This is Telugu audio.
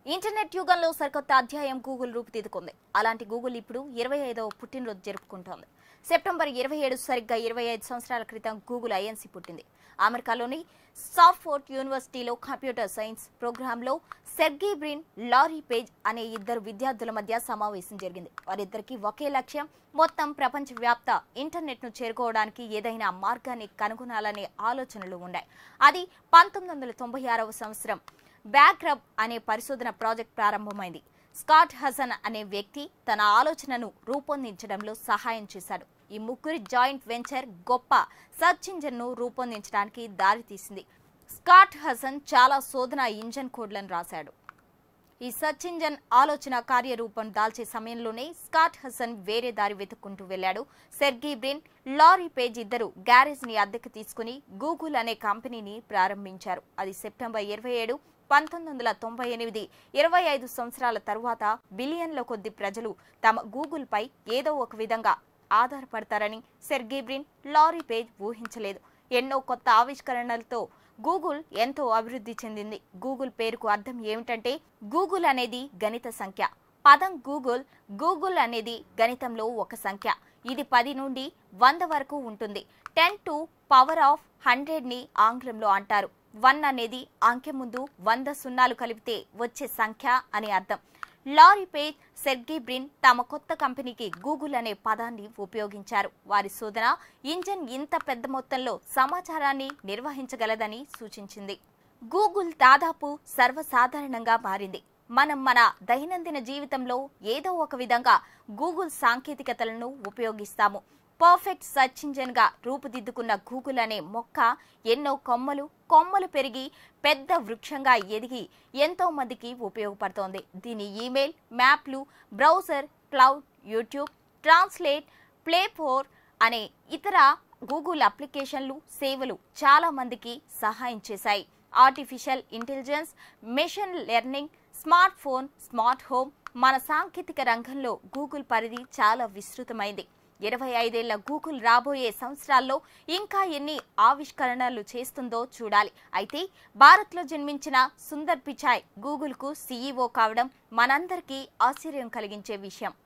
ఇంటర్నెట్ యుగంలో సరికొత్త అధ్యాయం గూగుల్ రూపుదిద్దుకుంది. అలాంటి గూగుల్ ఇప్పుడు 25వ పుట్టినరోజు జరుపుకుంటోంది. సెప్టెంబర్ 27 సరిగ్గా 25 సంవత్సరాల క్రితం గూగుల్ ఐఎన్సీ పుట్టింది. అమెరికాలోని స్టాన్ఫోర్డ్ యూనివర్సిటీలో కంప్యూటర్ సైన్స్ ప్రోగ్రాంలో సెర్గీ బ్రిన్, లారీ పేజ్ అనే ఇద్దరు విద్యార్థుల మధ్య సమావేశం జరిగింది. వారిద్దరికీ ఒకే లక్ష్యం, మొత్తం ప్రపంచవ్యాప్త ఇంటర్నెట్ ను చేరుకోవడానికి ఏదైనా మార్గాన్ని కనుగొనాలనే ఆలోచనలు ఉన్నాయి. అది 1996వ సంవత్సరం బ్యాక్రబ్ అనే పరిశోధన ప్రాజెక్ట్ ప్రారంభమైంది. స్కాట్ హసన్ అనే వ్యక్తి తన ఆలోచనను రూపొందించడంలో సహాయం చేశాడు. ఈ ముగ్గురి జాయింట్ వెంచర్ గొప్ప సెర్చ్ ఇంజిన్ ను రూపొందించడానికి దారితీసింది. స్కాట్ హసన్ చాలా శోధన ఇంజిన్ కోడ్లను రాశాడు. ఈ సెర్చ్ ఇంజిన్ ఆలోచన కార్యరూపం దాల్చే సమయంలోనే స్కాట్ హసన్ వేరే దారి వెతుక్కుంటూ వెళ్లాడు. సెర్గీ బ్రిన్, లారీ పేజ్ ఇద్దరు గ్యారేజ్ ని అద్దెకు తీసుకుని గూగుల్ అనే కంపెనీని ప్రారంభించారు. అది సెప్టెంబర్ 27, 1998. 25 సంవత్సరాల తరువాత బిలియన్ల కొద్ది ప్రజలు తమ గూగుల్ పై ఏదో ఒక విధంగా ఆధారపడతారని సెర్గీ బ్రిన్, లారీ పేజ్ ఊహించలేదు. ఎన్నో కొత్త ఆవిష్కరణలతో గూగుల్ ఎంతో అభివృద్ధి చెందింది. గూగుల్ పేరుకు అర్థం ఏమిటంటే గూగుల్ అనేది గణిత సంఖ్య. పదం గూగుల్ అనేది గణితంలో ఒక సంఖ్య. ఇది 10 నుండి 100 వరకు ఉంటుంది. 10 to పవర్ ఆఫ్ 100 ని ఆంగ్లంలో అంటారు. 1 అనేది అంకె ముందు 100 సున్నాలు కలిపితే వచ్చే సంఖ్య అని అర్థం. లారీ పేజ్, సెర్గీ బ్రిన్ తమ కొత్త కంపెనీకి గూగుల్ అనే పదాన్ని ఉపయోగించారు. వారి శోధన ఇంజిన్ ఇంత పెద్ద మొత్తంలో సమాచారాన్ని నిర్వహించగలదని సూచించింది. గూగుల్ దాదాపు సర్వసాధారణంగా మారింది. మనం మన దైనందిన జీవితంలో ఏదో ఒక విధంగా గూగుల్ సాంకేతికతలను ఉపయోగిస్తాము. పర్ఫెక్ట్ సెర్చ్ ఇంజిన్ గా రూపుదిద్దుకున్న గూగుల్ అనే మొక్క ఎన్నో కొమ్మలు పెరిగి పెద్ద వృక్షంగా ఎదిగి ఎంతో మందికి ఉపయోగపడుతోంది. దీని ఈమెయిల్, మ్యాప్లు, browser, cloud, YouTube, translate, Play ఫోర్ అనే ఇతర గూగుల్ అప్లికేషన్లు, సేవలు చాలా మందికి సహాయం చేశాయి. Artificial intelligence, machine learning, smart phone, smart home, మన సాంకేతిక రంగంలో గూగుల్ పరిధి చాలా విస్తృతమైంది. 25 ఏళ్ల గూగుల్ రాబోయే సంవత్సరాల్లో ఇంకా ఎన్ని ఆవిష్కరణలు చేస్తుందో చూడాలి. అయితే భారత్లో జన్మించిన సుందర్ పిచాయ్ గూగుల్ కు CEO కావడం మనందరికీ ఆశ్చర్యం కలిగించే విషయం.